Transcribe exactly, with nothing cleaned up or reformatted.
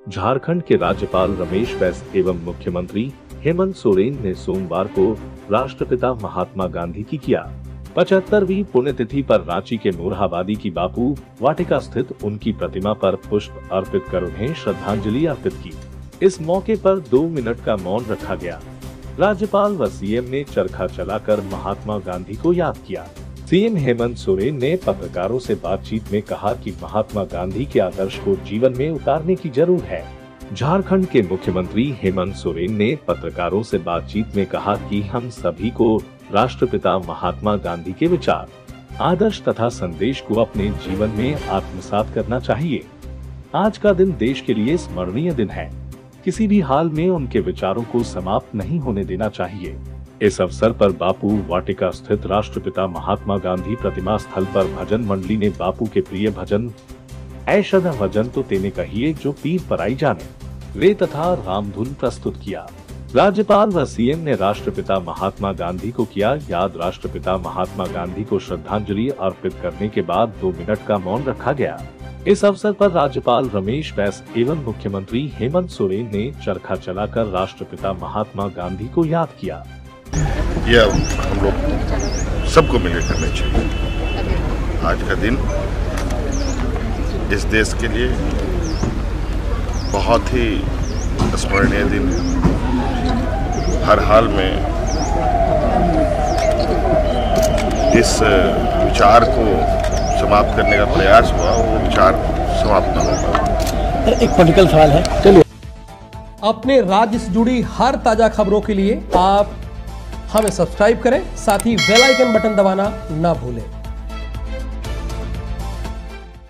झारखंड के राज्यपाल रमेश बैस एवं मुख्यमंत्री हेमंत सोरेन ने सोमवार को राष्ट्रपिता महात्मा गांधी की किया पचहत्तरवीं पुण्यतिथि पर रांची के मोरहाबादी की बापू वाटिका स्थित उनकी प्रतिमा पर पुष्प अर्पित कर उन्हें श्रद्धांजलि अर्पित की। इस मौके पर दो मिनट का मौन रखा गया। राज्यपाल व सीएम ने चरखा चलाकर महात्मा गांधी को याद किया। सीएम हेमंत सोरेन ने पत्रकारों से बातचीत में कहा कि महात्मा गांधी के आदर्श को जीवन में उतारने की जरूरत है। झारखंड के मुख्यमंत्री हेमंत सोरेन ने पत्रकारों से बातचीत में कहा कि हम सभी को राष्ट्रपिता महात्मा गांधी के विचार, आदर्श तथा संदेश को अपने जीवन में आत्मसात करना चाहिए। आज का दिन देश के लिए स्मरणीय दिन है। किसी भी हाल में उनके विचारों को समाप्त नहीं होने देना चाहिए। इस अवसर पर बापू वाटिका स्थित राष्ट्रपिता महात्मा गांधी प्रतिमा स्थल पर भजन मंडली ने बापू के प्रिय भजन ऐ भजन तो तेने कहिए जो पीर पराई जाने वे तथा रामधुन प्रस्तुत किया। राज्यपाल व सीएम ने राष्ट्रपिता महात्मा गांधी को किया याद। राष्ट्रपिता महात्मा गांधी को श्रद्धांजलि अर्पित करने के बाद दो मिनट का मौन रखा गया। इस अवसर पर राज्यपाल रमेश बैस एवं मुख्यमंत्री हेमंत सोरेन ने चरखा चलाकर राष्ट्रपिता महात्मा गांधी को याद किया। यह हम लोग सबको मिलकर करना चाहिए। आज का दिन इस देश के लिए बहुत ही स्मरणीय दिन है। हर हाल में इस विचार को समाप्त करने का प्रयास हुआ, वो विचार समाप्त न होगा। एक पॉलिटिकल सवाल है, चलिए। अपने राज्य से जुड़ी हर ताजा खबरों के लिए आप हमें सब्सक्राइब करें, साथ ही बेल आइकन बटन दबाना ना भूलें।